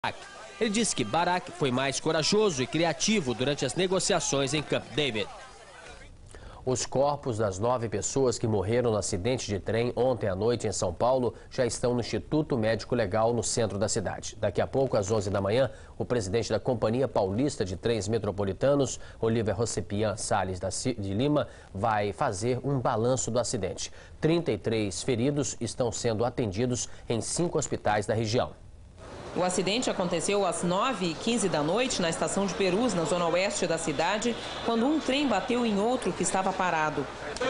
Ele disse que Barak foi mais corajoso e criativo durante as negociações em Camp David. Os corpos das 9 pessoas que morreram no acidente de trem ontem à noite em São Paulo já estão no Instituto Médico Legal no centro da cidade. Daqui a pouco, às 11 da manhã, o presidente da Companhia Paulista de Trens Metropolitanos, Oliver Rocepian Salles de Lima, vai fazer um balanço do acidente. 33 feridos estão sendo atendidos em 5 hospitais da região. O acidente aconteceu às 9h15 da noite na estação de Perus, na zona oeste da cidade, quando um trem bateu em outro que estava parado.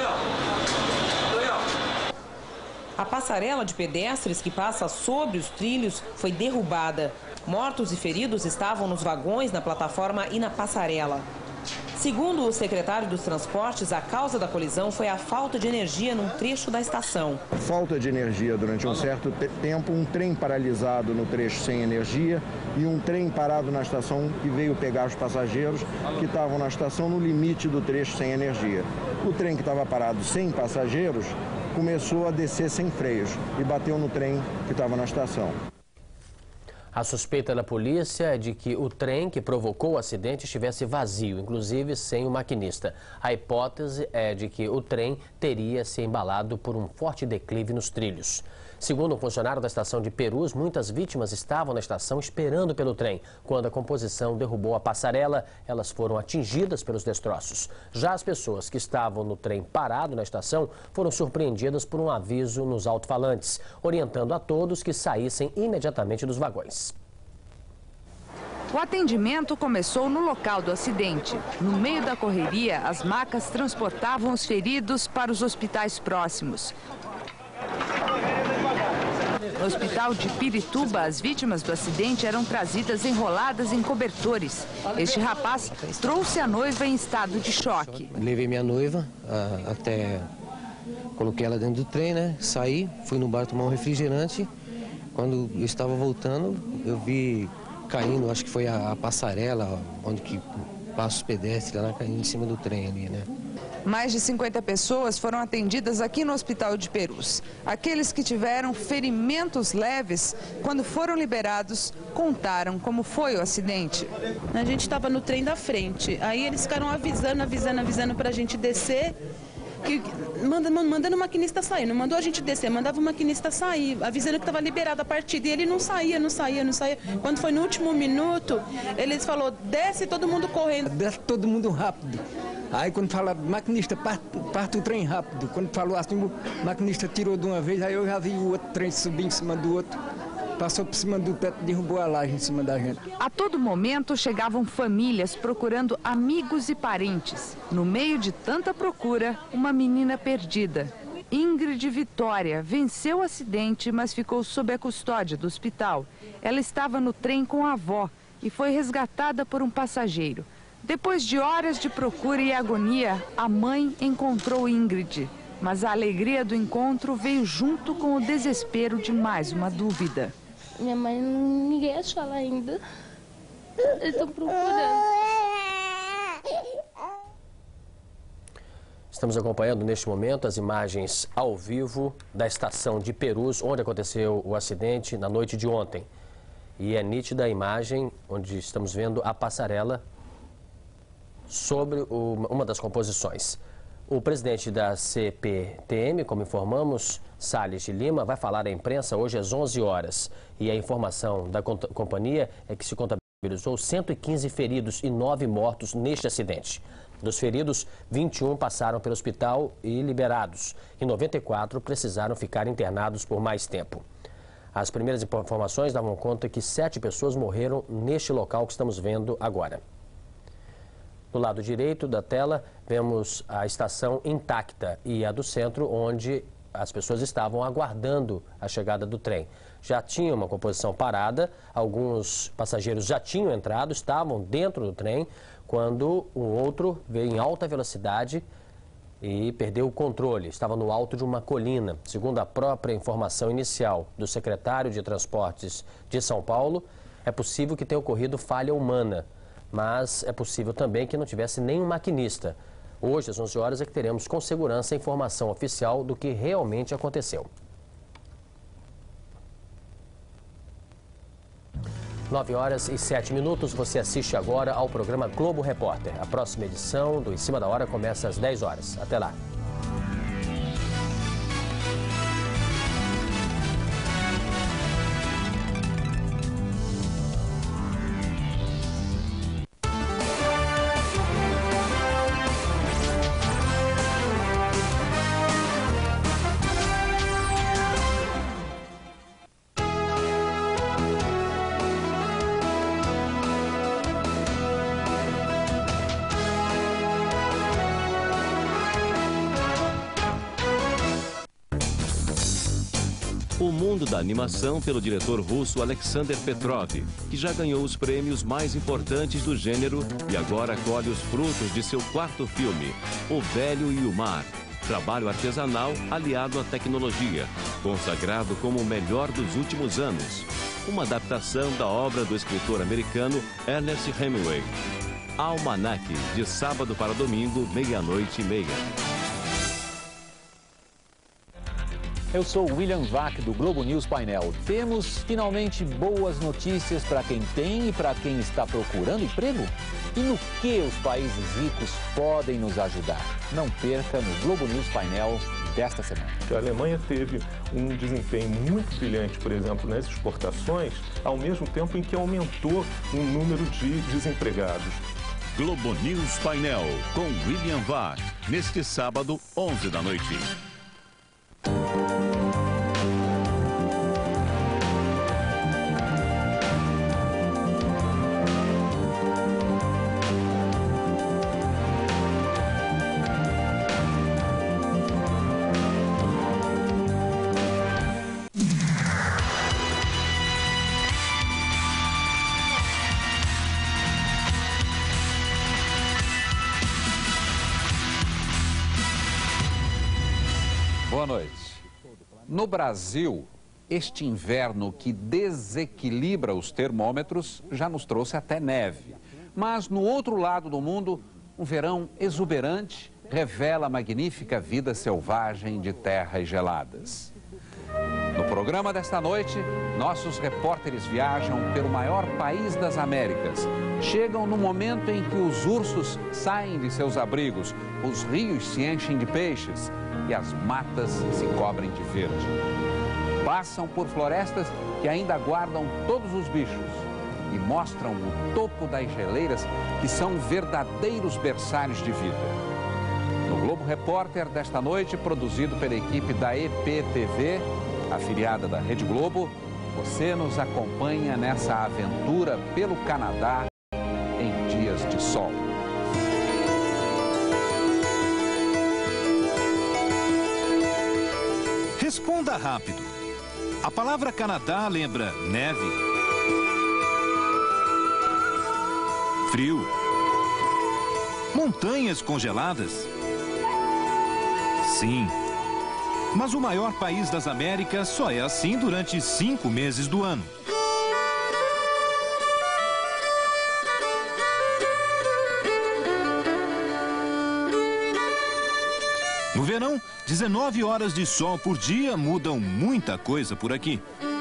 A passarela de pedestres que passa sobre os trilhos foi derrubada. Mortos e feridos estavam nos vagões, na plataforma e na passarela. Segundo o secretário dos Transportes, a causa da colisão foi a falta de energia num trecho da estação. Falta de energia durante um certo tempo, um trem paralisado no trecho sem energia e um trem parado na estação que veio pegar os passageiros que estavam na estação no limite do trecho sem energia. O trem que estava parado sem passageiros começou a descer sem freios e bateu no trem que estava na estação. A suspeita da polícia é de que o trem que provocou o acidente estivesse vazio, inclusive sem o maquinista. A hipótese é de que o trem teria se embalado por um forte declive nos trilhos. Segundo um funcionário da estação de Perus, muitas vítimas estavam na estação esperando pelo trem. Quando a composição derrubou a passarela, elas foram atingidas pelos destroços. Já as pessoas que estavam no trem parado na estação foram surpreendidas por um aviso nos alto-falantes, orientando a todos que saíssem imediatamente dos vagões. O atendimento começou no local do acidente. No meio da correria, as macas transportavam os feridos para os hospitais próximos. No hospital de Pirituba, as vítimas do acidente eram trazidas enroladas em cobertores. Este rapaz trouxe a noiva em estado de choque. Levei minha noiva até... Coloquei ela dentro do trem, né? Saí, fui no bar tomar um refrigerante. Quando eu estava voltando, eu vi caindo, acho que foi a passarela, onde que passa os pedestres lá, caindo em cima do trem ali, né? Mais de 50 pessoas foram atendidas aqui no Hospital de Perus. Aqueles que tiveram ferimentos leves, quando foram liberados, contaram como foi o acidente. A gente estava no trem da frente, aí eles ficaram avisando para a gente descer, mandando o maquinista sair. Não mandou a gente descer, mandava o maquinista sair, avisando que estava liberada a partida. E ele não saía. Quando foi no último minuto, eles falaram, desce todo mundo correndo. Desce todo mundo rápido. Aí quando fala maquinista, parte o trem rápido. Quando falou assim, o maquinista tirou de uma vez, aí eu já vi o outro trem subir em cima do outro. Passou por cima do teto e derrubou a laje em cima da gente. A todo momento chegavam famílias procurando amigos e parentes. No meio de tanta procura, uma menina perdida. Ingrid Vitória venceu o acidente, mas ficou sob a custódia do hospital. Ela estava no trem com a avó e foi resgatada por um passageiro. Depois de horas de procura e agonia, a mãe encontrou Ingrid. Mas a alegria do encontro veio junto com o desespero de mais uma dúvida. Minha mãe, ninguém achou ela ainda. Eles estão procurando. Estamos acompanhando neste momento as imagens ao vivo da estação de Perus, onde aconteceu o acidente na noite de ontem. E é nítida a imagem onde estamos vendo a passarela sobre uma das composições. O presidente da CPTM, como informamos, Salles de Lima, vai falar à imprensa hoje às 11 horas. E a informação da companhia é que se contabilizou 115 feridos e 9 mortos neste acidente. Dos feridos, 21 passaram pelo hospital e liberados, e 94 precisaram ficar internados por mais tempo. As primeiras informações davam conta que 7 pessoas morreram neste local que estamos vendo agora. Do lado direito da tela, vemos a estação intacta e a do centro, onde as pessoas estavam aguardando a chegada do trem. Já tinha uma composição parada, alguns passageiros já tinham entrado, estavam dentro do trem, quando o outro veio em alta velocidade e perdeu o controle. Estava no alto de uma colina. Segundo a própria informação inicial do secretário de Transportes de São Paulo, é possível que tenha ocorrido falha humana. Mas é possível também que não tivesse nenhum maquinista. Hoje, às 11 horas, é que teremos com segurança a informação oficial do que realmente aconteceu. 9h07. Você assiste agora ao programa Globo Repórter. A próxima edição do Em Cima da Hora começa às 10 horas. Até lá. O mundo da animação pelo diretor russo Alexander Petrov, que já ganhou os prêmios mais importantes do gênero e agora colhe os frutos de seu 4º filme, O Velho e o Mar. Trabalho artesanal aliado à tecnologia, consagrado como o melhor dos últimos anos. Uma adaptação da obra do escritor americano Ernest Hemingway. Almanac, de sábado para domingo, 00:30. Eu sou William Vac, do Globo News Painel. Temos finalmente boas notícias para quem tem e para quem está procurando emprego? E no que os países ricos podem nos ajudar? Não perca no Globo News Painel desta semana. A Alemanha teve um desempenho muito brilhante, por exemplo, nas exportações, ao mesmo tempo em que aumentou o número de desempregados. Globo News Painel, com William Vac, neste sábado, 11h. Boa noite. No Brasil, este inverno que desequilibra os termômetros já nos trouxe até neve. Mas no outro lado do mundo, um verão exuberante revela a magnífica vida selvagem de terras geladas. No programa desta noite, nossos repórteres viajam pelo maior país das Américas. Chegam no momento em que os ursos saem de seus abrigos, os rios se enchem de peixes e as matas se cobrem de verde. Passam por florestas que ainda guardam todos os bichos e mostram o topo das geleiras, que são verdadeiros berçários de vida. No Globo Repórter desta noite, produzido pela equipe da EPTV, afiliada da Rede Globo, você nos acompanha nessa aventura pelo Canadá em dias de sol. Responda rápido. A palavra Canadá lembra neve, frio, montanhas congeladas? Sim. Mas o maior país das Américas só é assim durante 5 meses do ano. No verão, 19 horas de sol por dia mudam muita coisa por aqui.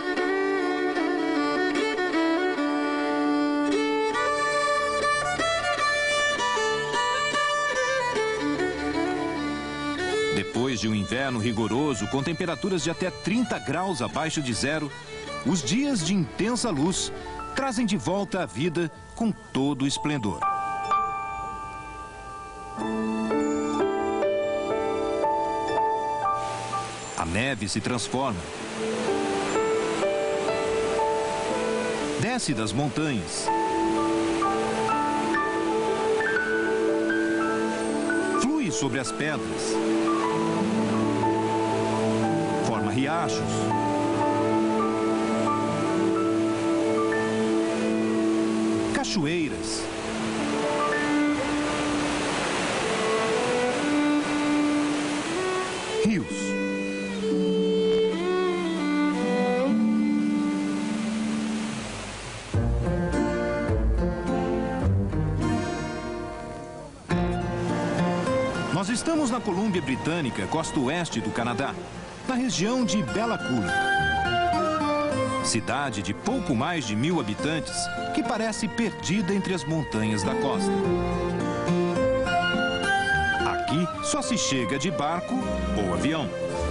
Depois de um inverno rigoroso, com temperaturas de até 30 graus abaixo de zero, os dias de intensa luz trazem de volta a vida com todo o esplendor. A neve se transforma. Desce das montanhas. Flui sobre as pedras. Forma riachos. Cachoeiras. Rios. Nós estamos na Colômbia Britânica, costa oeste do Canadá, na região de Bella Coola. cidade de pouco mais de 1000 habitantes que parece perdida entre as montanhas da costa. Aqui só se chega de barco ou avião.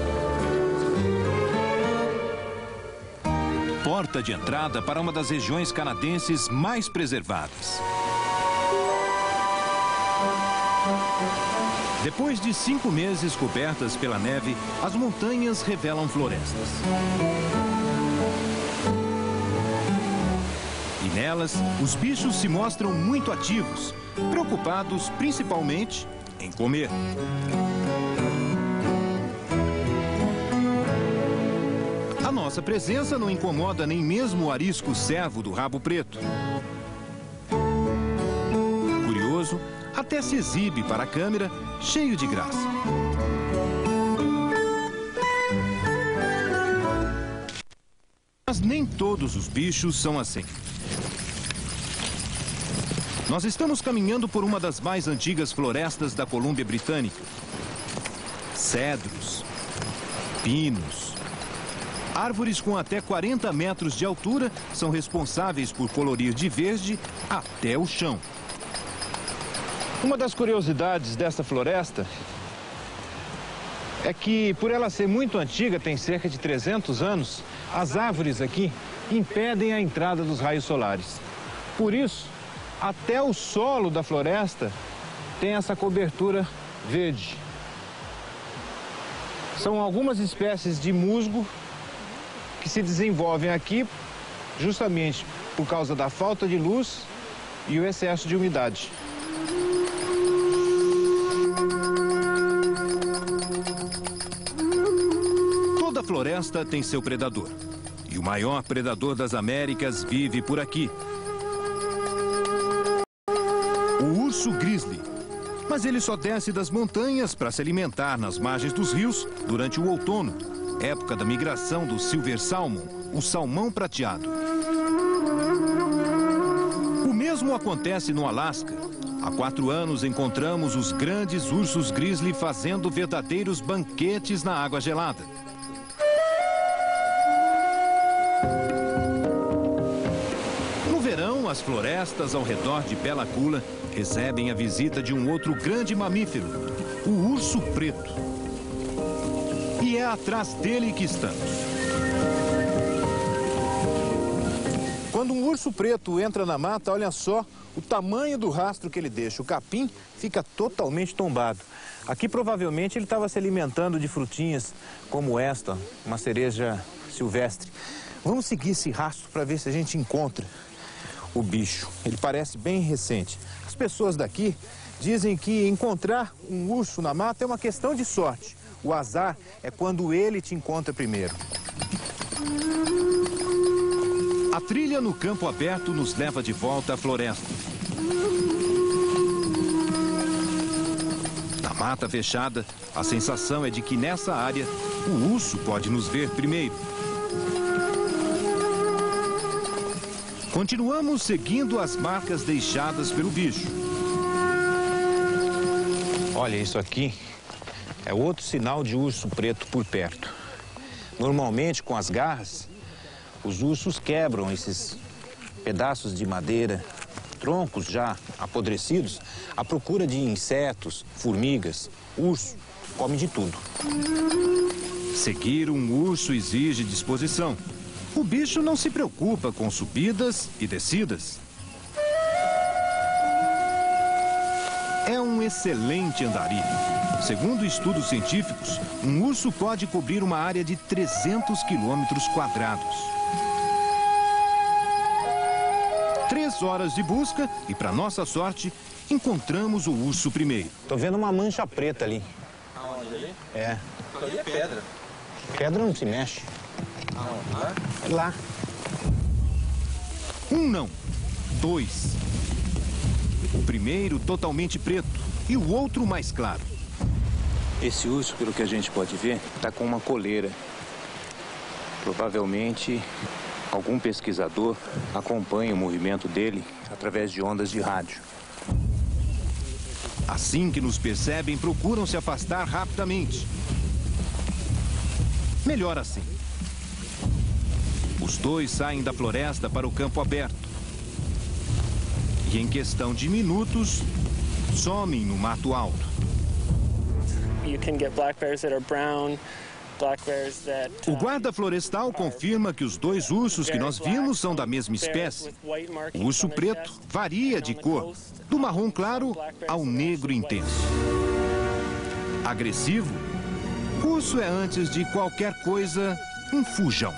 Porta de entrada para uma das regiões canadenses mais preservadas. Depois de 5 meses cobertas pela neve, as montanhas revelam florestas. E nelas, os bichos se mostram muito ativos, preocupados principalmente em comer. A nossa presença não incomoda nem mesmo o arisco cervo do rabo preto. Curioso, até se exibe para a câmera, cheio de graça. Mas nem todos os bichos são assim. Nós estamos caminhando por uma das mais antigas florestas da Colômbia Britânica. Cedros, pinos, árvores com até 40 metros de altura são responsáveis por colorir de verde até o chão. Uma das curiosidades desta floresta é que, por ela ser muito antiga, tem cerca de 300 anos, as árvores aqui impedem a entrada dos raios solares. Por isso, até o solo da floresta tem essa cobertura verde. São algumas espécies de musgo que se desenvolvem aqui justamente por causa da falta de luz e o excesso de umidade. Toda floresta tem seu predador. E o maior predador das Américas vive por aqui. O urso grizzly. Mas ele só desce das montanhas para se alimentar nas margens dos rios durante o outono, época da migração do silver salmon, o salmão prateado. O mesmo acontece no Alasca. Há 4 anos encontramos os grandes ursos grizzly fazendo verdadeiros banquetes na água gelada. No verão, as florestas ao redor de Bella Coola recebem a visita de um outro grande mamífero, o urso preto. E é atrás dele que estamos. Quando um urso preto entra na mata, olha só o tamanho do rastro que ele deixa. O capim fica totalmente tombado. Aqui provavelmente ele estava se alimentando de frutinhas como esta, uma cereja silvestre. Vamos seguir esse rastro para ver se a gente encontra o bicho. Ele parece bem recente. As pessoas daqui dizem que encontrar um urso na mata é uma questão de sorte. O azar é quando ele te encontra primeiro. A trilha no campo aberto nos leva de volta à floresta. Na mata fechada, a sensação é de que nessa área o urso pode nos ver primeiro. Continuamos seguindo as marcas deixadas pelo bicho. Olha, isso aqui é outro sinal de urso preto por perto. Normalmente, com as garras, os ursos quebram esses pedaços de madeira, troncos já apodrecidos, à procura de insetos, formigas. O urso come de tudo. Seguir um urso exige disposição. O bicho não se preocupa com subidas e descidas. É um excelente andarilho. Segundo estudos científicos, um urso pode cobrir uma área de 300 quilômetros quadrados. 3 horas de busca e, para nossa sorte, encontramos o urso primeiro. Tô vendo uma mancha preta ali. Aonde ali? É. Ali é pedra. Pedra não se mexe. Aonde? Lá? É lá. 1 não, 2. O primeiro totalmente preto e o outro mais claro. Esse urso, pelo que a gente pode ver, está com uma coleira. Provavelmente, algum pesquisador acompanha o movimento dele através de ondas de rádio. Assim que nos percebem, procuram se afastar rapidamente. Melhor assim. O Os dois saem da floresta para o campo aberto. E em questão de minutos, somem no mato alto. O guarda florestal confirma que os dois ursos que nós vimos são da mesma espécie. O urso preto varia de cor, do marrom claro ao negro intenso. Agressivo, o urso é, antes de qualquer coisa, um fujão.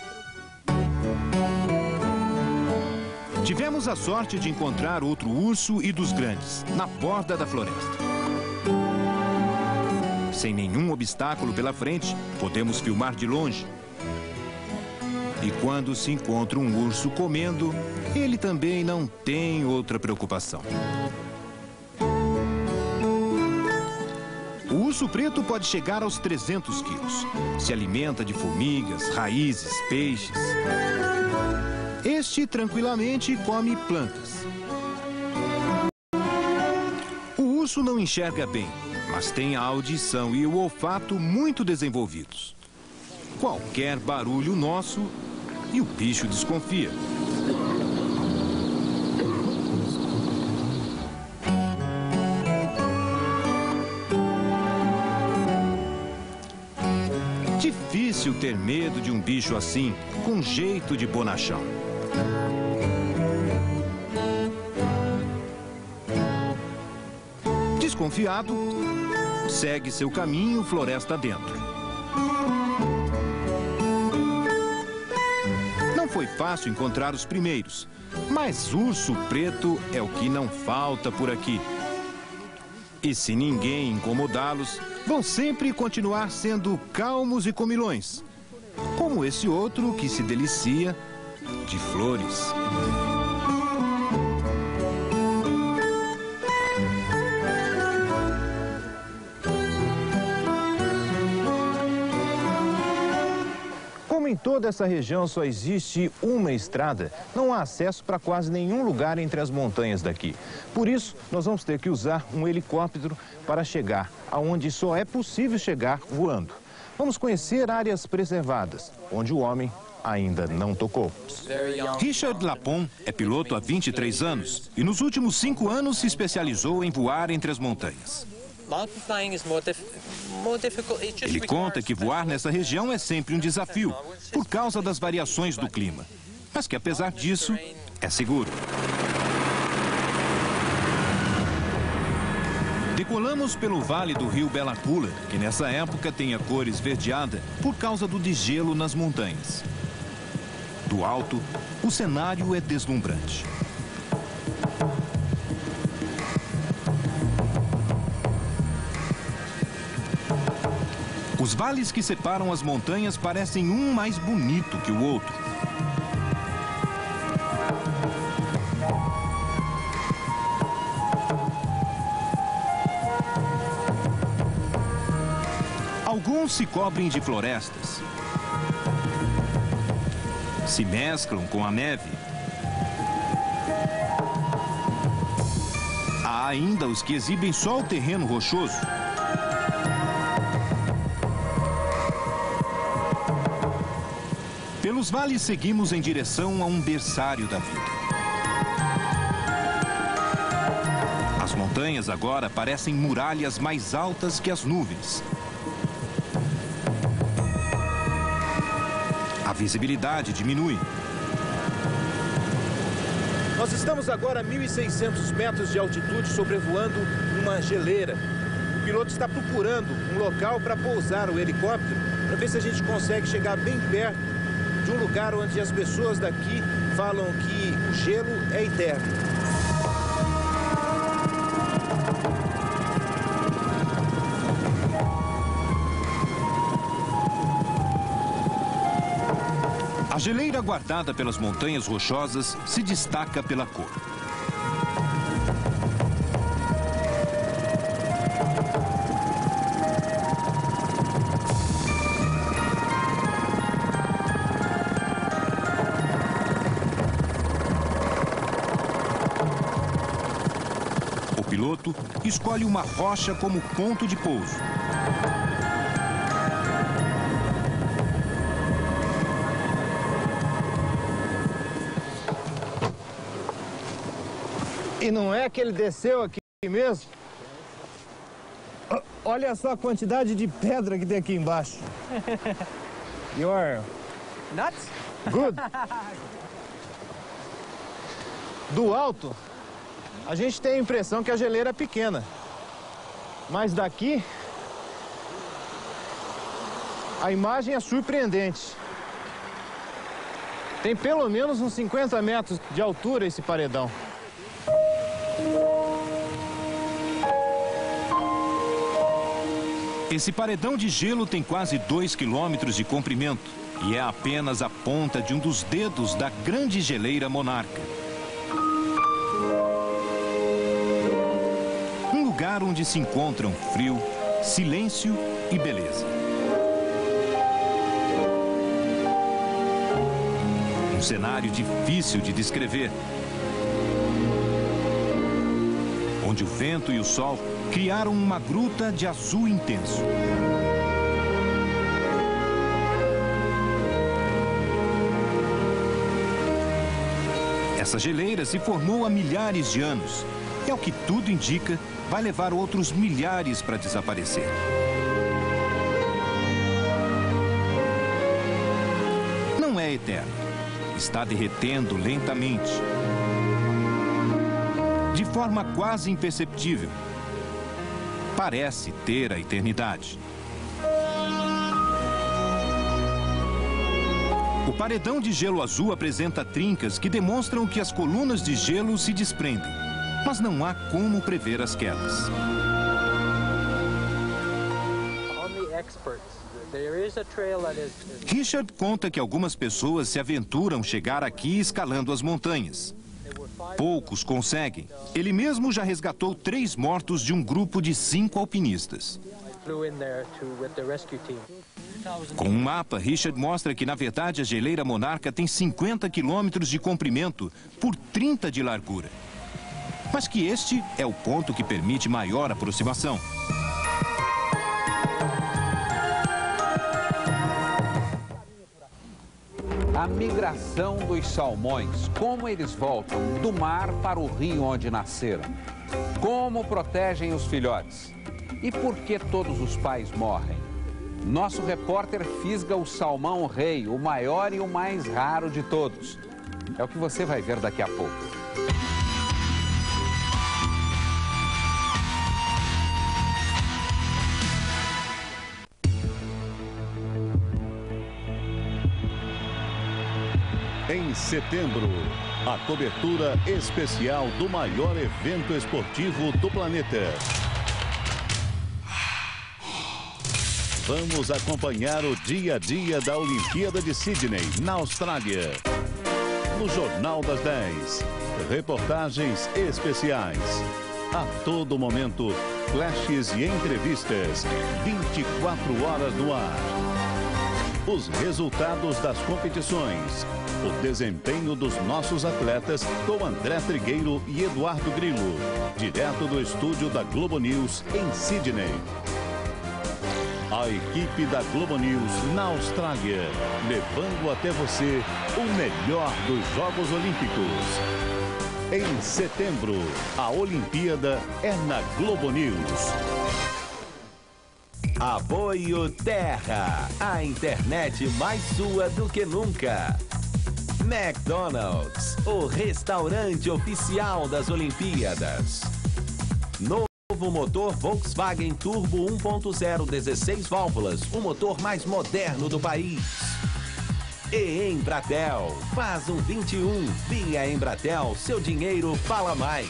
Tivemos a sorte de encontrar outro urso e dos grandes, na borda da floresta. Sem nenhum obstáculo pela frente, podemos filmar de longe. E quando se encontra um urso comendo, ele também não tem outra preocupação. O urso preto pode chegar aos 300 quilos. Se alimenta de formigas, raízes, peixes. Este, tranquilamente, come plantas. O urso não enxerga bem, mas tem a audição e o olfato muito desenvolvidos. Qualquer barulho nosso e o bicho desconfia. Difícil ter medo de um bicho assim, com jeito de bonachão. Desconfiado, segue seu caminho floresta dentro. Não foi fácil encontrar os primeiros, mas urso preto é o que não falta por aqui. E se ninguém incomodá-los, vão sempre continuar sendo calmos e comilões, como esse outro que se delicia de flores. Como em toda essa região só existe uma estrada, não há acesso para quase nenhum lugar entre as montanhas daqui. Por isso, nós vamos ter que usar um helicóptero para chegar aonde só é possível chegar voando. Vamos conhecer áreas preservadas, onde o homem ainda não tocou. Richard Lapon é piloto há 23 anos e nos últimos 5 anos se especializou em voar entre as montanhas. Ele conta que voar nessa região é sempre um desafio, por causa das variações do clima, mas que apesar disso, é seguro. Decolamos pelo vale do rio Bela Coola, que nessa época tem a cor esverdeada por causa do degelo nas montanhas. Do alto, o cenário é deslumbrante. Os vales que separam as montanhas parecem um mais bonito que o outro. Alguns se cobrem de florestas, se mesclam com a neve. Há ainda os que exibem só o terreno rochoso. Pelos vales seguimos em direção a um berçário da vida. As montanhas agora parecem muralhas mais altas que as nuvens. A visibilidade diminui. Nós estamos agora a 1.600 metros de altitude sobrevoando uma geleira. O piloto está procurando um local para pousar o helicóptero, para ver se a gente consegue chegar bem perto de um lugar onde as pessoas daqui falam que o gelo é eterno. A geleira guardada pelas montanhas rochosas se destaca pela cor. O piloto escolhe uma rocha como ponto de pouso. E não é que ele desceu aqui mesmo? Olha só a quantidade de pedra que tem aqui embaixo. You're nuts? Good. Do alto, a gente tem a impressão que a geleira é pequena. Mas daqui, a imagem é surpreendente. Tem pelo menos uns 50 metros de altura esse paredão. Esse paredão de gelo tem quase 2 quilômetros de comprimento e é apenas a ponta de um dos dedos da grande geleira Monarca. Um lugar onde se encontram frio, silêncio e beleza. Um cenário difícil de descrever, onde o vento e o sol criaram uma gruta de azul intenso. Essa geleira se formou há milhares de anos e, ao que tudo indica, vai levar outros milhares para desaparecer. Não é eterno. Está derretendo lentamente, de forma quase imperceptível. Parece ter a eternidade. O paredão de gelo azul apresenta trincas que demonstram que as colunas de gelo se desprendem, mas não há como prever as quedas. Richard conta que algumas pessoas se aventuram chegar aqui escalando as montanhas. Poucos conseguem. Ele mesmo já resgatou 3 mortos de um grupo de 5 alpinistas. Com um mapa, Richard mostra que, na verdade, a geleira Monarca tem 50 quilômetros de comprimento por 30 de largura. Mas que este é o ponto que permite maior aproximação. A migração dos salmões, como eles voltam do mar para o rio onde nasceram, como protegem os filhotes e por que todos os pais morrem. Nosso repórter fisga o salmão-rei, o maior e o mais raro de todos. É o que você vai ver daqui a pouco. Em setembro, a cobertura especial do maior evento esportivo do planeta. Vamos acompanhar o dia a dia da Olimpíada de Sydney, na Austrália. No Jornal das 10, reportagens especiais. A todo momento, flashes e entrevistas, 24 horas no ar. Os resultados das competições, o desempenho dos nossos atletas com André Trigueiro e Eduardo Grilo, direto do estúdio da Globo News em Sydney. A equipe da Globo News na Austrália, levando até você o melhor dos Jogos Olímpicos. Em setembro, a Olimpíada é na Globo News. Apoio Terra, a internet mais sua do que nunca. McDonald's, o restaurante oficial das Olimpíadas. Novo motor Volkswagen Turbo 1.0 16 válvulas, o motor mais moderno do país. E Embratel, faz um 21, via Embratel, seu dinheiro fala mais.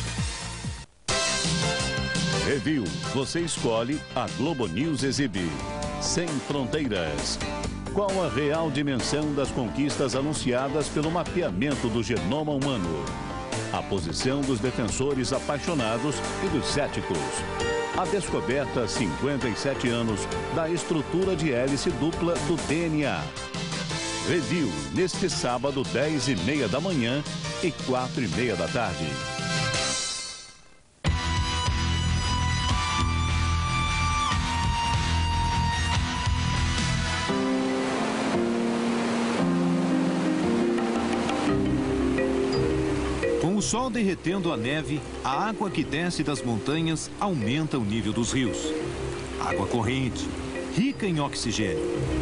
Review, você escolhe, a Globo News exibe. Sem fronteiras. Qual a real dimensão das conquistas anunciadas pelo mapeamento do genoma humano? A posição dos defensores apaixonados e dos céticos. A descoberta há 57 anos da estrutura de hélice dupla do DNA. Review, neste sábado, 10h30 da manhã e 4h30 da tarde. sol derretendo a neve, a água que desce das montanhas aumenta o nível dos rios. Água corrente, rica em oxigênio.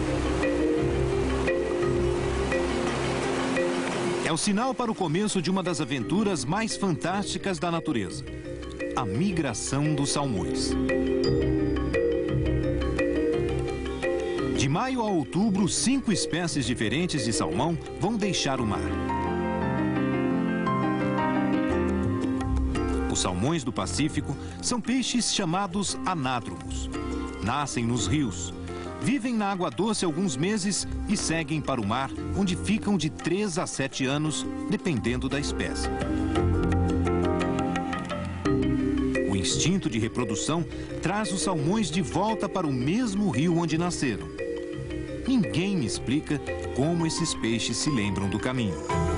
É o sinal para o começo de uma das aventuras mais fantásticas da natureza: a migração dos salmões. De maio a outubro, 5 espécies diferentes de salmão vão deixar o mar. Os salmões do Pacífico são peixes chamados anádromos. Nascem nos rios, vivem na água doce alguns meses e seguem para o mar, onde ficam de 3 a 7 anos, dependendo da espécie. O instinto de reprodução traz os salmões de volta para o mesmo rio onde nasceram. Ninguém me explica como esses peixes se lembram do caminho.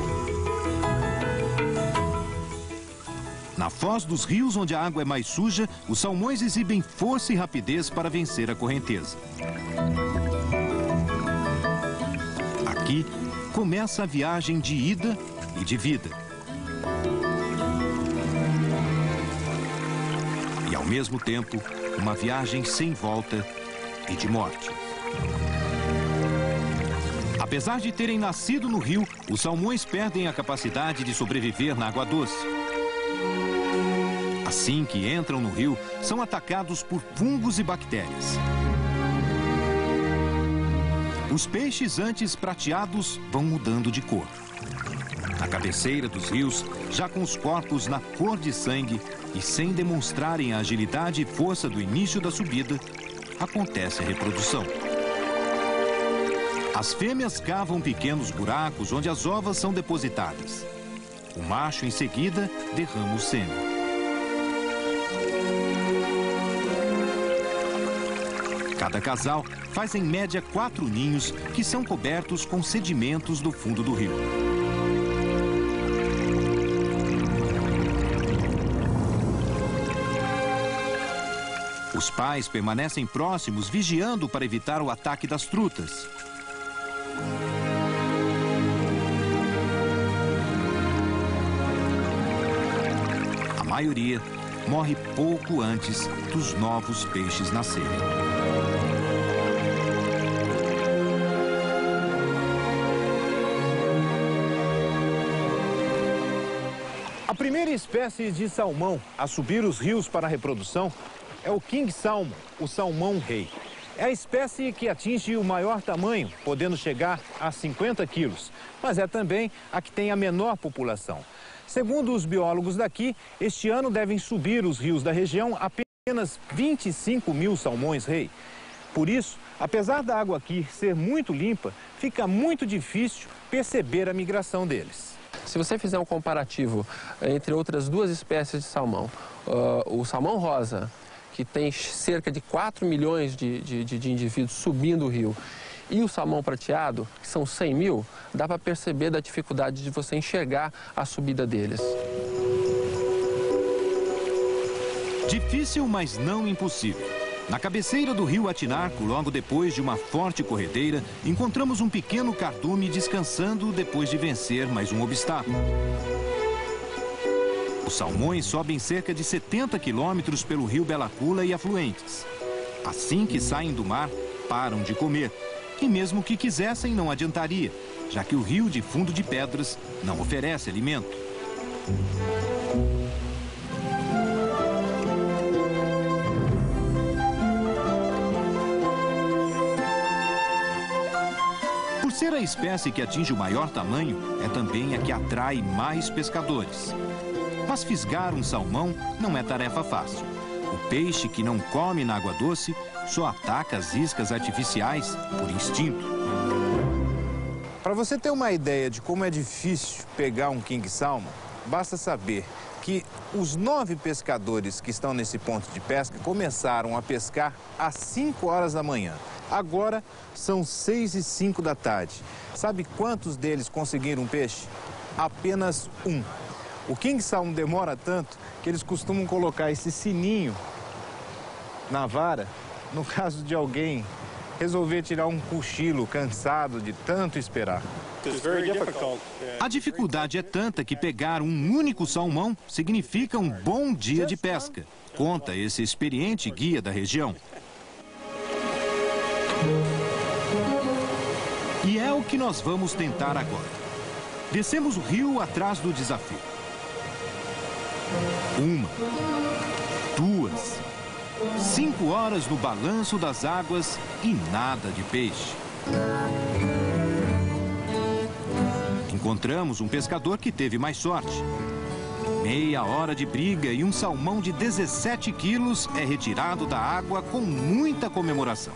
Na foz dos rios, onde a água é mais suja, os salmões exibem força e rapidez para vencer a correnteza. Aqui começa a viagem de ida e de vida. E, ao mesmo tempo, uma viagem sem volta e de morte. Apesar de terem nascido no rio, os salmões perdem a capacidade de sobreviver na água doce. Assim que entram no rio, são atacados por fungos e bactérias. Os peixes antes prateados vão mudando de cor. Na cabeceira dos rios, já com os corpos na cor de sangue e sem demonstrarem a agilidade e força do início da subida, acontece a reprodução. As fêmeas cavam pequenos buracos onde as ovas são depositadas. O macho, em seguida, derrama o sêmen. Cada casal faz em média 4 ninhos que são cobertos com sedimentos do fundo do rio. Os pais permanecem próximos, vigiando para evitar o ataque das trutas. A maioria morre pouco antes dos novos peixes nascerem. A primeira espécie de salmão a subir os rios para a reprodução é o King Salmon, o salmão-rei. É a espécie que atinge o maior tamanho, podendo chegar a 50 quilos, mas é também a que tem a menor população. Segundo os biólogos daqui, este ano devem subir os rios da região apenas 25 mil salmões-rei. Por isso, apesar da água aqui ser muito limpa, fica muito difícil perceber a migração deles. Se você fizer um comparativo entre outras 2 espécies de salmão, o salmão rosa, que tem cerca de 4 milhões de indivíduos subindo o rio, e o salmão prateado, que são 100 mil, dá para perceber da dificuldade de você enxergar a subida deles. Difícil, mas não impossível. Na cabeceira do rio Atinarco, logo depois de uma forte corredeira, encontramos um pequeno cardume descansando depois de vencer mais um obstáculo. Os salmões sobem cerca de 70 quilômetros pelo rio Bela Cula e afluentes. Assim que saem do mar, param de comer. E mesmo que quisessem, não adiantaria, já que o rio de fundo de pedras não oferece alimento. Por ser a espécie que atinge o maior tamanho, é também a que atrai mais pescadores. Mas fisgar um salmão não é tarefa fácil. O peixe que não come na água doce só ataca as iscas artificiais por instinto. Para você ter uma ideia de como é difícil pegar um King Salmon, basta saber que os 9 pescadores que estão nesse ponto de pesca começaram a pescar às 5 horas da manhã. Agora são 6h05 da tarde. Sabe quantos deles conseguiram um peixe? Apenas um. O King Salmon demora tanto que eles costumam colocar esse sininho na vara, no caso de alguém resolver tirar um cochilo, cansado de tanto esperar. A dificuldade é tanta que pegar um único salmão significa um bom dia de pesca, conta esse experiente guia da região. E é o que nós vamos tentar agora. Descemos o rio atrás do desafio. 1, 2, 5 horas no balanço das águas e nada de peixe. Encontramos um pescador que teve mais sorte. Meia hora de briga e um salmão de 17 quilos é retirado da água com muita comemoração.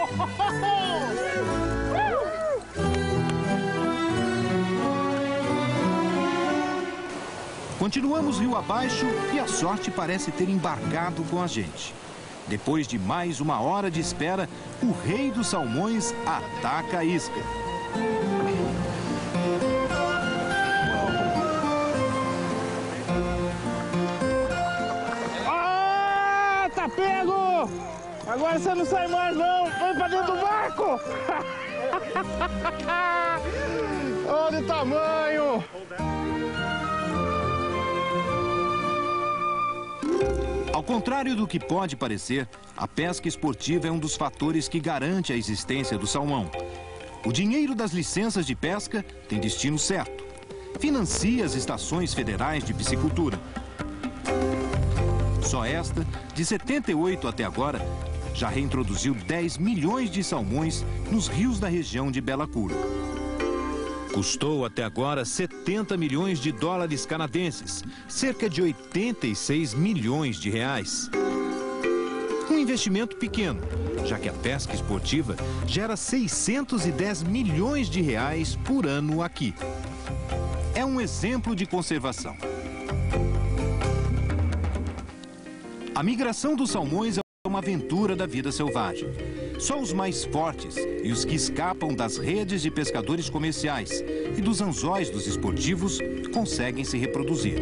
Continuamos rio abaixo e a sorte parece ter embarcado com a gente. Depois de mais uma hora de espera, o rei dos salmões ataca a isca. Ah, tá pego! Agora você não sai mais não! Vem pra dentro do barco! Olha o tamanho! Ao contrário do que pode parecer, a pesca esportiva é um dos fatores que garante a existência do salmão. O dinheiro das licenças de pesca tem destino certo. Financia as estações federais de piscicultura. Só esta, de 78 até agora, já reintroduziu 10 milhões de salmões nos rios da região de Bela Cura. Custou até agora 70 milhões de dólares canadenses, cerca de 86 milhões de reais. Um investimento pequeno, já que a pesca esportiva gera 610 milhões de reais por ano aqui. É um exemplo de conservação. A migração dos salmões é uma aventura da vida selvagem. Só os mais fortes e os que escapam das redes de pescadores comerciais e dos anzóis dos esportivos conseguem se reproduzir.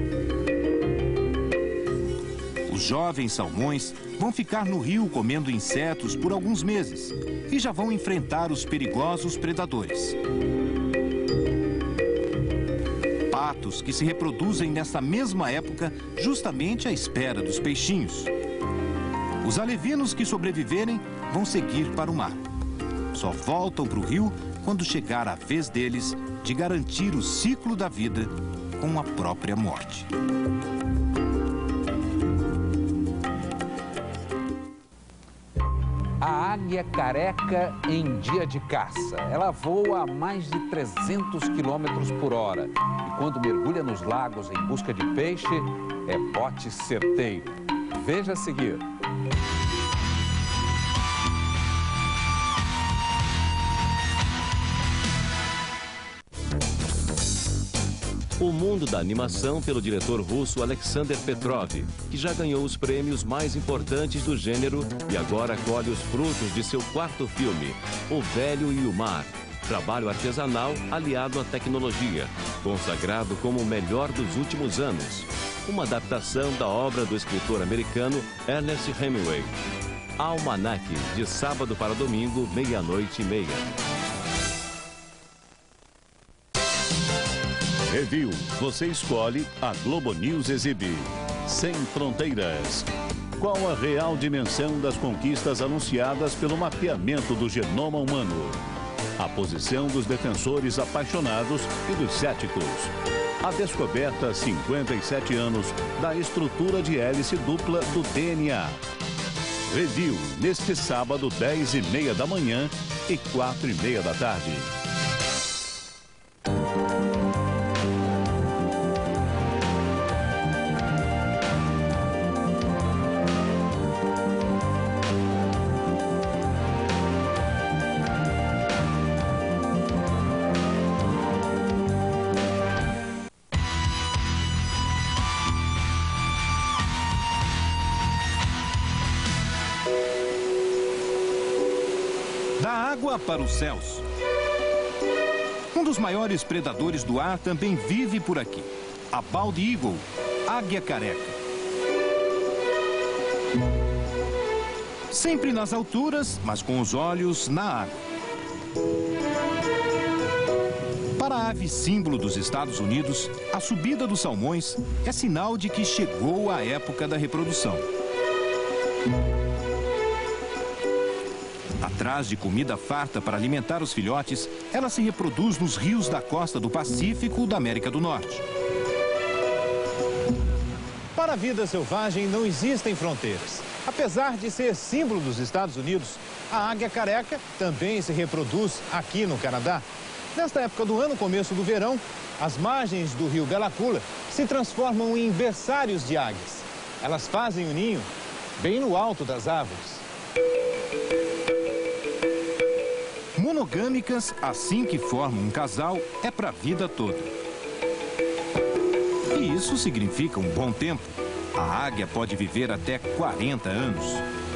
Os jovens salmões vão ficar no rio comendo insetos por alguns meses e já vão enfrentar os perigosos predadores. Patos que se reproduzem nesta mesma época justamente à espera dos peixinhos. Os alevinos que sobreviverem vão seguir para o mar. Só voltam para o rio quando chegar a vez deles de garantir o ciclo da vida com a própria morte. A águia careca em dia de caça. Ela voa a mais de 300 quilômetros por hora. E quando mergulha nos lagos em busca de peixe, é bote certeiro. Veja a seguir. O mundo da animação pelo diretor russo Alexander Petrov, que já ganhou os prêmios mais importantes do gênero e agora colhe os frutos de seu quarto filme, O Velho e o Mar. Trabalho artesanal aliado à tecnologia, consagrado como o melhor dos últimos anos. Uma adaptação da obra do escritor americano Ernest Hemingway. Almanac, de sábado para domingo, 00:30. Review, você escolhe, a Globo News exibe. Sem Fronteiras. Qual a real dimensão das conquistas anunciadas pelo mapeamento do genoma humano? A posição dos defensores apaixonados e dos céticos. A descoberta há 57 anos da estrutura de hélice dupla do DNA. Review, neste sábado, 10:30 da manhã e 4:30 da tarde. Da água para os céus. Um dos maiores predadores do ar também vive por aqui. A bald eagle, águia careca. Sempre nas alturas, mas com os olhos na água. Para a ave símbolo dos Estados Unidos, a subida dos salmões é sinal de que chegou a época da reprodução. Atrás de comida farta para alimentar os filhotes, ela se reproduz nos rios da costa do Pacífico da América do Norte. Para a vida selvagem não existem fronteiras. Apesar de ser símbolo dos Estados Unidos, a águia careca também se reproduz aqui no Canadá. Nesta época do ano, começo do verão, as margens do rio Bella Coola se transformam em berçários de águias. Elas fazem o ninho bem no alto das árvores. Monogâmicas, assim que formam um casal, é para a vida toda. E isso significa um bom tempo. A águia pode viver até 40 anos.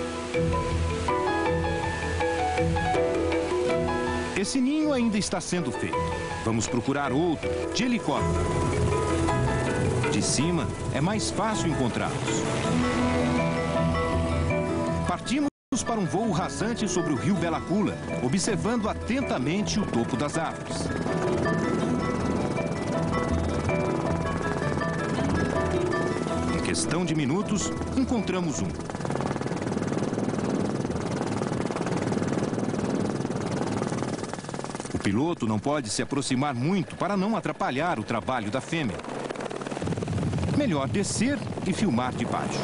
Esse ninho ainda está sendo feito. Vamos procurar outro, de helicóptero. De cima, é mais fácil encontrá-los. Partimos para um voo rasante sobre o rio Bella Coola, observando atentamente o topo das árvores. Em questão de minutos, encontramos um. O piloto não pode se aproximar muito para não atrapalhar o trabalho da fêmea. Melhor descer e filmar de baixo.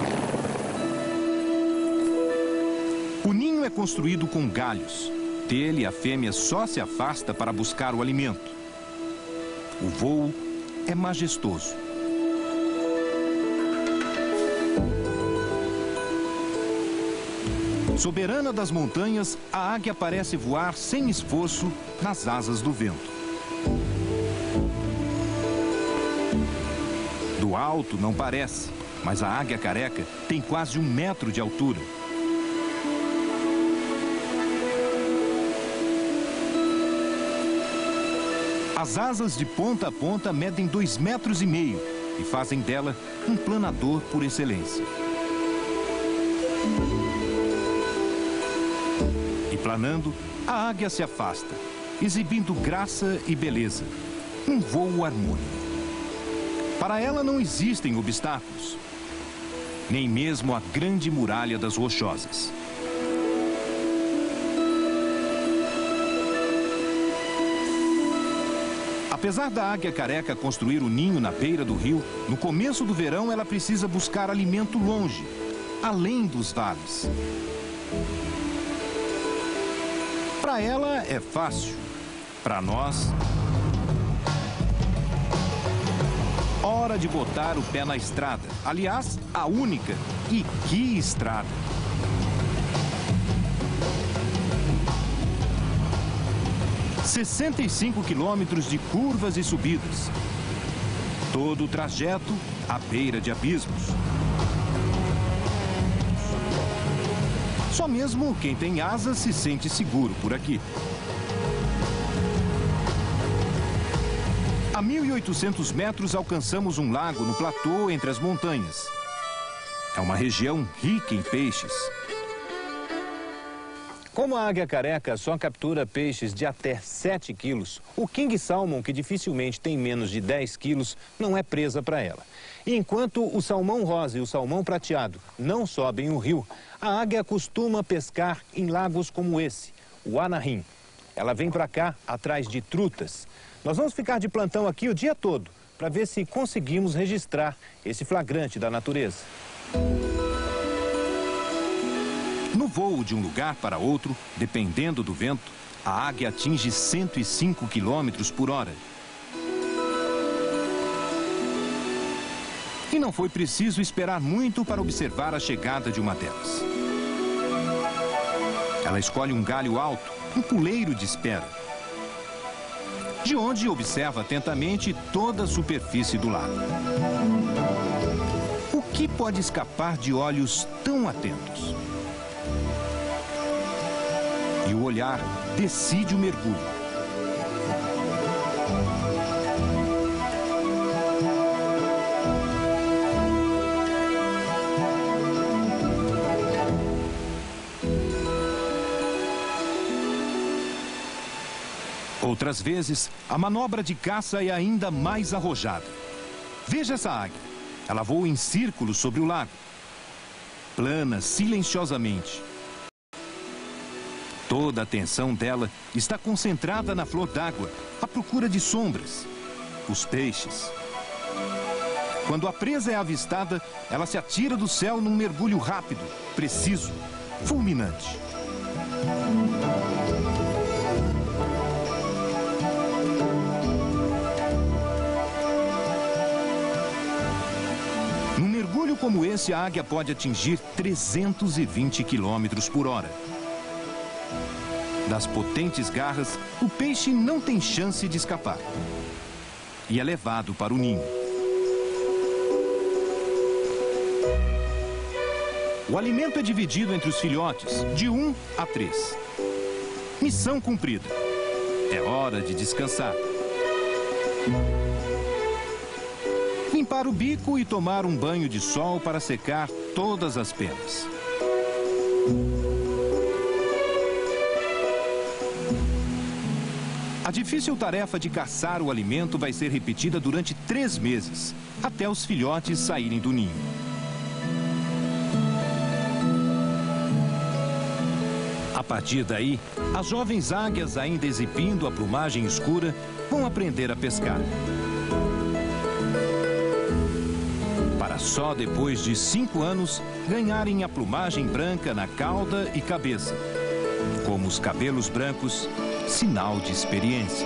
O ninho é construído com galhos. Dele, a fêmea só se afasta para buscar o alimento. O voo é majestoso. Soberana das montanhas, a águia parece voar sem esforço nas asas do vento. Do alto não parece, mas a águia careca tem quase 1 metro de altura. As asas de ponta a ponta medem 2,5 metros e fazem dela um planador por excelência. Planando, a águia se afasta, exibindo graça e beleza. Um voo harmônico. Para ela não existem obstáculos, nem mesmo a grande muralha das Rochosas. Apesar da águia careca construir o ninho na beira do rio, no começo do verão ela precisa buscar alimento longe, além dos vales. Para ela é fácil. Para nós, hora de botar o pé na estrada. Aliás, a única. E que estrada! – 65 quilômetros de curvas e subidas. Todo o trajeto à beira de abismos. Só mesmo quem tem asas se sente seguro por aqui. A 1.800 metros alcançamos um lago no platô entre as montanhas. É uma região rica em peixes. Como a águia careca só captura peixes de até 7 quilos, o king salmon, que dificilmente tem menos de 10 quilos, não é presa para ela. E enquanto o salmão rosa e o salmão prateado não sobem o rio, a águia costuma pescar em lagos como esse, o Anaheim. Ela vem para cá atrás de trutas. Nós vamos ficar de plantão aqui o dia todo para ver se conseguimos registrar esse flagrante da natureza. No voo de um lugar para outro, dependendo do vento, a águia atinge 105 quilômetros por hora. E não foi preciso esperar muito para observar a chegada de uma delas. Ela escolhe um galho alto, um puleiro de espera, de onde observa atentamente toda a superfície do lago. O que pode escapar de olhos tão atentos? E o olhar decide o mergulho. Outras vezes, a manobra de caça é ainda mais arrojada. Veja essa águia. Ela voa em círculos sobre o lago. Plana silenciosamente. Toda a atenção dela está concentrada na flor d'água, à procura de sombras, os peixes. Quando a presa é avistada, ela se atira do céu num mergulho rápido, preciso, fulminante. Num mergulho como esse, a águia pode atingir 320 km por hora. Das potentes garras, o peixe não tem chance de escapar. E é levado para o ninho. O alimento é dividido entre os filhotes, de 1 a 3. Missão cumprida. É hora de descansar. Limpar o bico e tomar um banho de sol para secar todas as penas. A difícil tarefa de caçar o alimento vai ser repetida durante 3 meses, até os filhotes saírem do ninho. A partir daí, as jovens águias, ainda exibindo a plumagem escura, vão aprender a pescar. Para só depois de 5 anos, ganharem a plumagem branca na cauda e cabeça. Como os cabelos brancos, sinal de experiência.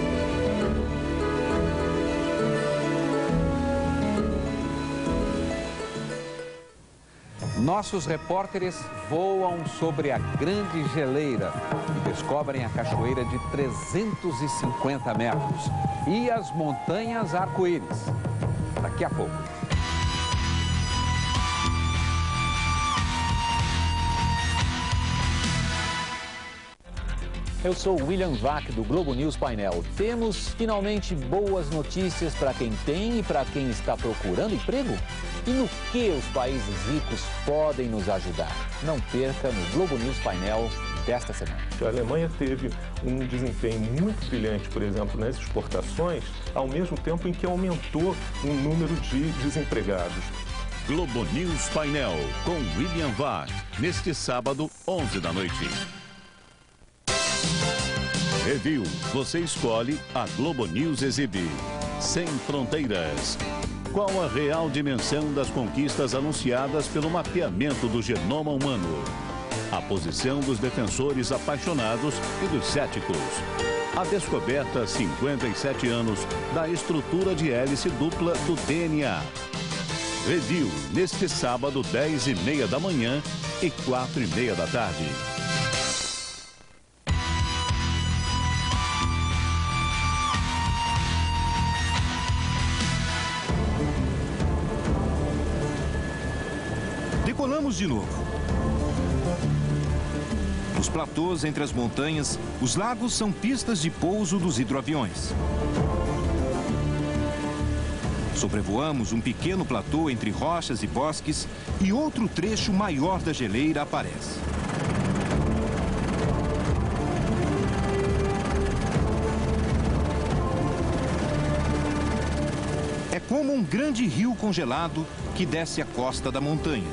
Nossos repórteres voam sobre a Grande Geleira e descobrem a cachoeira de 350 metros e as montanhas arco-íris. Daqui a pouco. Eu sou William Vac, do Globo News Painel. Temos finalmente boas notícias para quem tem e para quem está procurando emprego? E no que os países ricos podem nos ajudar? Não perca no Globo News Painel desta semana. A Alemanha teve um desempenho muito brilhante, por exemplo, nas exportações, ao mesmo tempo em que aumentou o número de desempregados. Globo News Painel, com William Vac, neste sábado, 11 da noite. Review, você escolhe, a Globo News exibe. Sem fronteiras. Qual a real dimensão das conquistas anunciadas pelo mapeamento do genoma humano? A posição dos defensores apaixonados e dos céticos. A descoberta há 57 anos da estrutura de hélice dupla do DNA. Review, neste sábado, 10h30 da manhã e 4h30 da tarde. Decolamos de novo. Nos platôs entre as montanhas, os lagos são pistas de pouso dos hidroaviões. Sobrevoamos um pequeno platô entre rochas e bosques e outro trecho maior da geleira aparece. É como um grande rio congelado que desce a costa da montanha.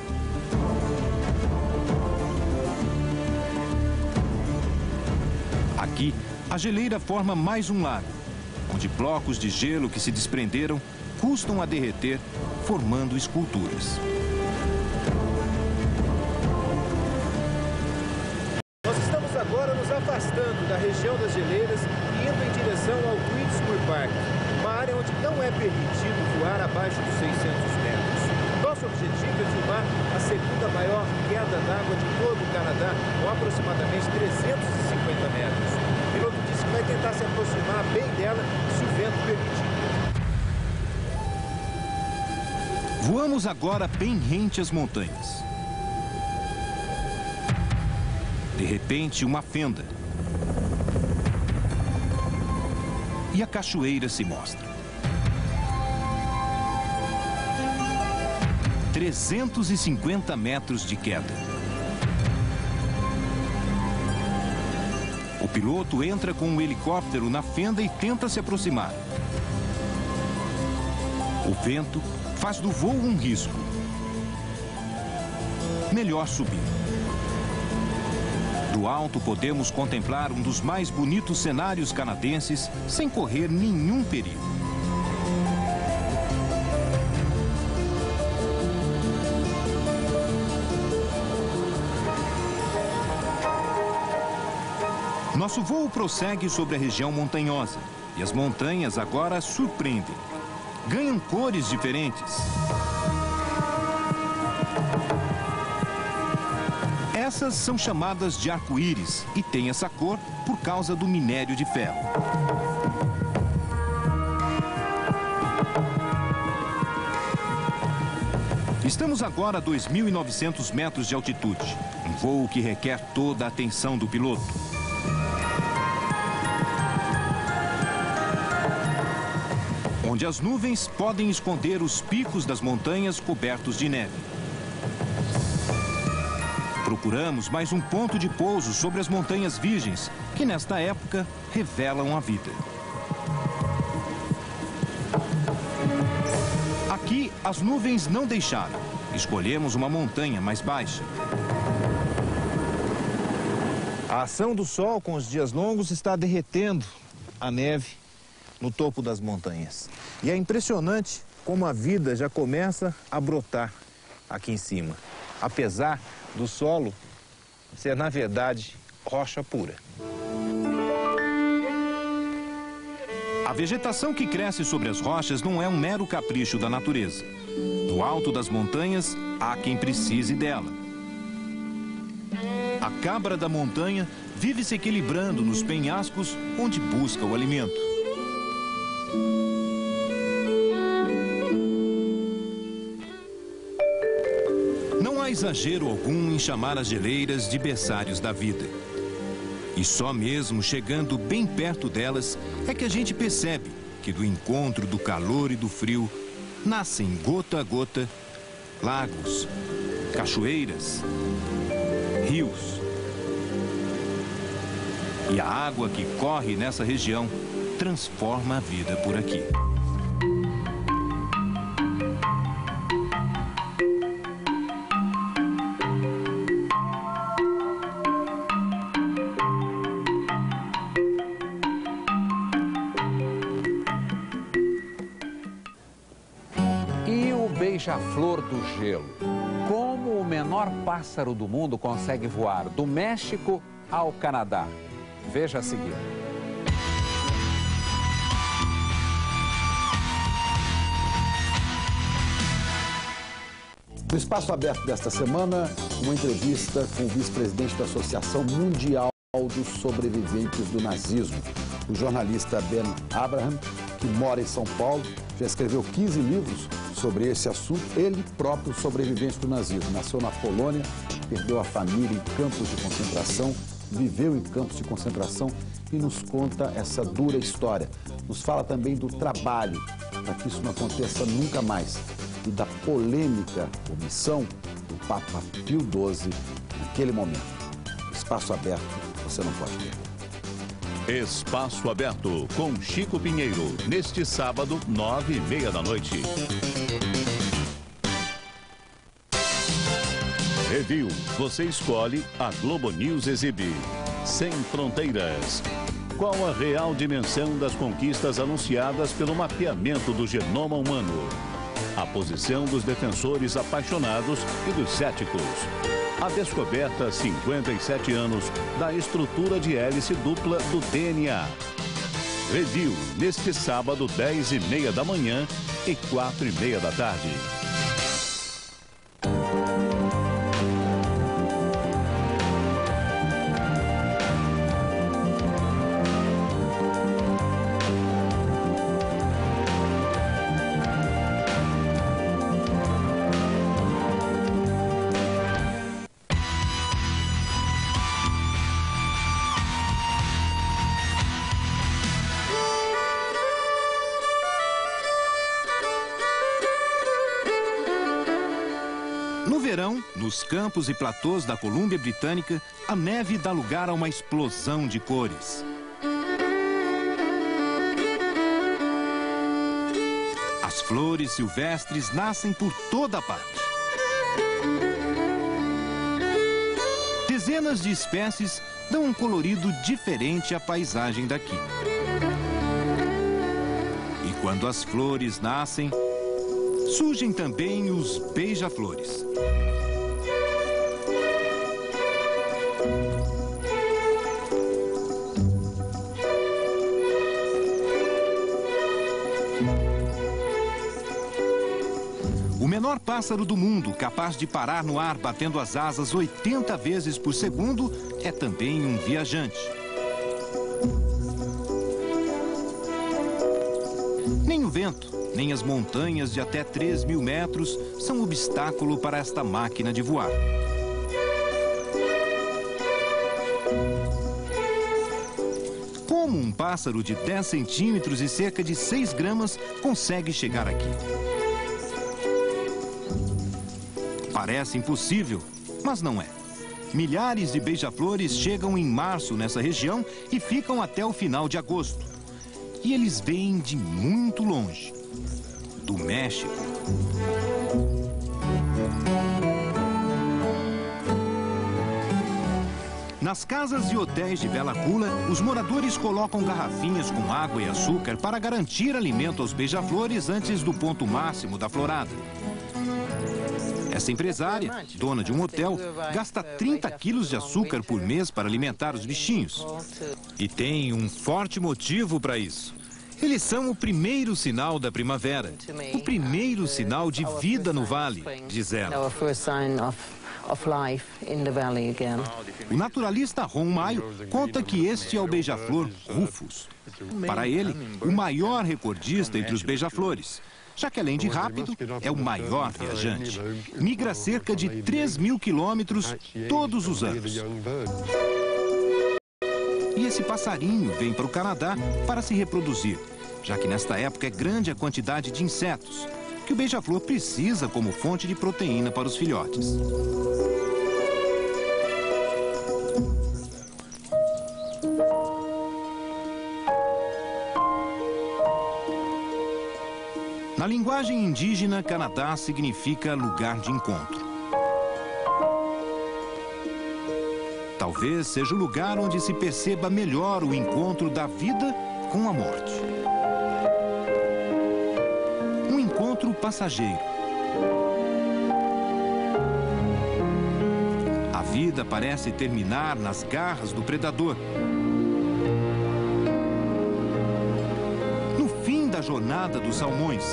Aqui, a geleira forma mais um lago, onde blocos de gelo que se desprenderam custam a derreter, formando esculturas. Nós estamos agora nos afastando da região das geleiras e indo em direção ao Tweedsburg Park, uma área onde não é permitido voar abaixo dos 600 metros. Nosso objetivo é filmar a segunda maior queda d'água de todo o Canadá, com aproximadamente 350 metros. O piloto disse que vai tentar se aproximar bem dela se o vento permitir. Voamos agora bem rente às montanhas. De repente, uma fenda. E a cachoeira se mostra. 350 metros de queda. O piloto entra com um helicóptero na fenda e tenta se aproximar. O vento faz do voo um risco. Melhor subir. Do alto podemos contemplar um dos mais bonitos cenários canadenses sem correr nenhum perigo. Nosso voo prossegue sobre a região montanhosa e as montanhas agora surpreendem. Ganham cores diferentes. Essas são chamadas de arco-íris e têm essa cor por causa do minério de ferro. Estamos agora a 2.900 metros de altitude, um voo que requer toda a atenção do piloto. Onde as nuvens podem esconder os picos das montanhas cobertos de neve. Procuramos mais um ponto de pouso sobre as montanhas virgens, que nesta época revelam a vida. Aqui as nuvens não deixaram. Escolhemos uma montanha mais baixa. A ação do sol com os dias longos está derretendo a neve no topo das montanhas. E é impressionante como a vida já começa a brotar aqui em cima, apesar do solo ser, na verdade, rocha pura. A vegetação que cresce sobre as rochas não é um mero capricho da natureza. No alto das montanhas, há quem precise dela. A cabra da montanha vive se equilibrando nos penhascos onde busca o alimento. Não há exagero algum em chamar as geleiras de berçários da vida. E só mesmo chegando bem perto delas é que a gente percebe que do encontro do calor e do frio nascem gota a gota lagos, cachoeiras, rios. E a água que corre nessa região transforma a vida por aqui. Beija-flor do gelo. Como o menor pássaro do mundo consegue voar do México ao Canadá? Veja a seguir. No Espaço Aberto desta semana, uma entrevista com o vice-presidente da Associação Mundial dos Sobreviventes do Nazismo, o jornalista Ben Abraham, que mora em São Paulo, já escreveu 15 livros sobre esse assunto. Ele próprio sobrevivente do nazismo. Nasceu na Polônia, perdeu a família em campos de concentração, viveu em campos de concentração e nos conta essa dura história. Nos fala também do trabalho para que isso não aconteça nunca mais e da polêmica omissão do Papa Pio XII naquele momento. Espaço Aberto, você não pode perder. Espaço Aberto com Chico Pinheiro, neste sábado, 9h30 da noite. Review, você escolhe, a Globo News exibe. Sem Fronteiras. Qual a real dimensão das conquistas anunciadas pelo mapeamento do genoma humano? A posição dos defensores apaixonados e dos céticos. A descoberta, 57 anos, da estrutura de hélice dupla do DNA. Review, neste sábado, 10h30 da manhã e 4h30 da tarde. verão, nos campos e platôs da Colômbia Britânica, a neve dá lugar a uma explosão de cores. As flores silvestres nascem por toda parte. Dezenas de espécies dão um colorido diferente à paisagem daqui. E quando as flores nascem, surgem também os beija-flores. O menor pássaro do mundo, capaz de parar no ar batendo as asas 80 vezes por segundo, é também um viajante. Nem o vento, nem as montanhas de até 3.000 metros são obstáculo para esta máquina de voar. Como um pássaro de 10 centímetros e cerca de 6 gramas consegue chegar aqui? Parece impossível, mas não é. Milhares de beija-flores chegam em março nessa região e ficam até o final de agosto. E eles vêm de muito longe, do México. Nas casas e hotéis de Bela Coola, os moradores colocam garrafinhas com água e açúcar para garantir alimento aos beija-flores antes do ponto máximo da florada. Essa empresária, dona de um hotel, gasta 30 quilos de açúcar por mês para alimentar os bichinhos. E tem um forte motivo para isso. Eles são o primeiro sinal da primavera, o primeiro sinal de vida no vale, diz ela. O naturalista Ron Maio conta que este é o beija-flor Rufus. Para ele, o maior recordista entre os beija-flores. Já que, além de rápido, é o maior viajante. Migra cerca de 3.000 quilômetros todos os anos. E esse passarinho vem para o Canadá para se reproduzir, já que nesta época é grande a quantidade de insetos, que o beija-flor precisa como fonte de proteína para os filhotes. Na linguagem indígena, Canadá significa lugar de encontro. Talvez seja o lugar onde se perceba melhor o encontro da vida com a morte. Um encontro passageiro. A vida parece terminar nas garras do predador. Da jornada dos salmões.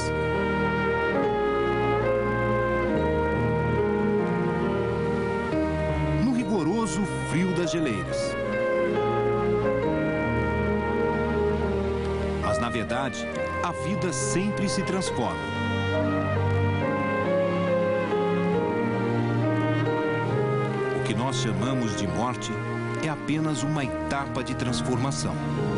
No rigoroso frio das geleiras. Mas, na verdade, a vida sempre se transforma. O que nós chamamos de morte é apenas uma etapa de transformação.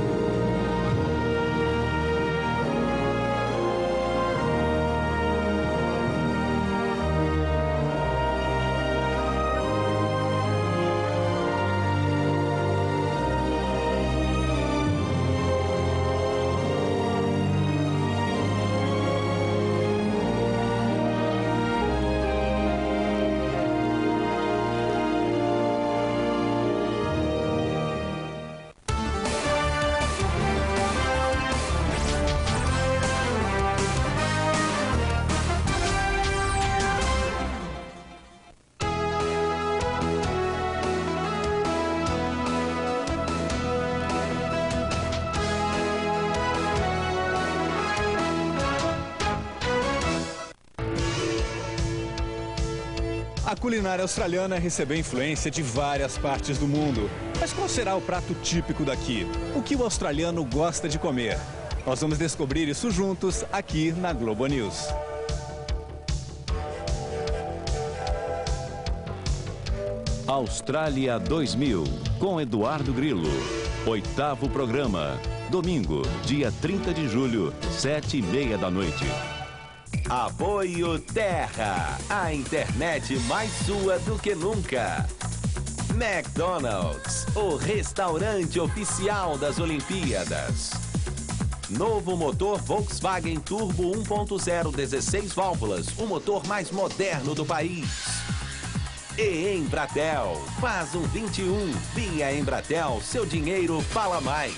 A culinária australiana recebeu influência de várias partes do mundo. Mas qual será o prato típico daqui? O que o australiano gosta de comer? Nós vamos descobrir isso juntos aqui na Globo News. Austrália 2000, com Eduardo Grilo. 8º programa. Domingo, dia 30 de julho, 7h30 da noite. Apoio Terra, a internet mais sua do que nunca. McDonald's, o restaurante oficial das Olimpíadas. Novo motor Volkswagen Turbo 1.0 16 válvulas, o motor mais moderno do país. E Embratel, faz um 21, via Embratel, seu dinheiro fala mais.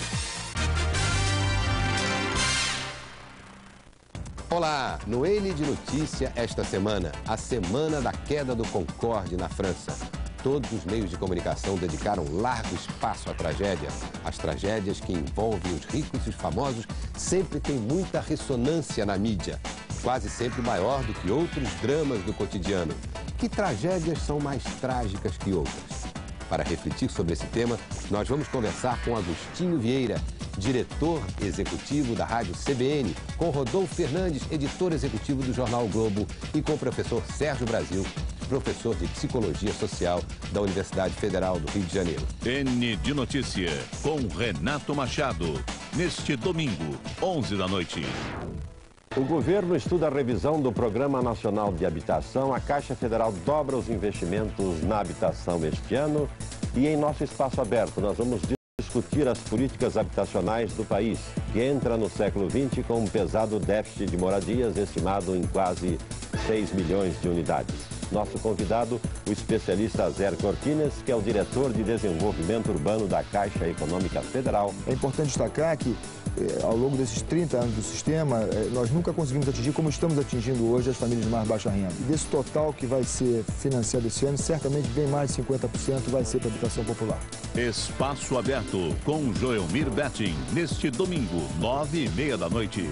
Olá, no Ele de Notícia esta semana, a semana da queda do Concorde na França. Todos os meios de comunicação dedicaram largo espaço à tragédia. As tragédias que envolvem os ricos e os famosos sempre têm muita ressonância na mídia, quase sempre maior do que outros dramas do cotidiano. Que tragédias são mais trágicas que outras? Para refletir sobre esse tema, nós vamos conversar com Agostinho Vieira, diretor executivo da Rádio CBN, com Rodolfo Fernandes, editor executivo do Jornal o Globo, e com o professor Sérgio Brasil, professor de Psicologia Social da Universidade Federal do Rio de Janeiro. N de Notícia, com Renato Machado, neste domingo, 11 da noite. O governo estuda a revisão do Programa Nacional de Habitação. A Caixa Federal dobra os investimentos na habitação este ano. E em nosso espaço aberto, nós vamos discutir as políticas habitacionais do país, que entra no século XX com um pesado déficit de moradias estimado em quase 6 milhões de unidades. Nosso convidado, o especialista Azer Cortines, que é o diretor de desenvolvimento urbano da Caixa Econômica Federal. É importante destacar que, ao longo desses 30 anos do sistema, nós nunca conseguimos atingir como estamos atingindo hoje as famílias de mais baixa renda. E desse total que vai ser financiado esse ano, certamente bem mais de 50% vai ser para a habitação popular. Espaço Aberto, com Joelmir Betting, neste domingo, 9h30 da noite.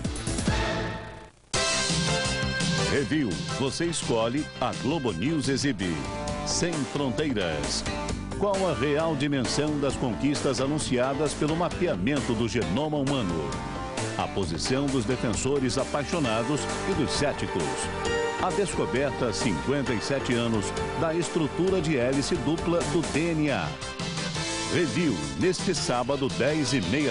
Review, você escolhe, a Globo News exibe. Sem Fronteiras. Qual a real dimensão das conquistas anunciadas pelo mapeamento do genoma humano? A posição dos defensores apaixonados e dos céticos. A descoberta, 57 anos, da estrutura de hélice dupla do DNA. Review, neste sábado, 10h30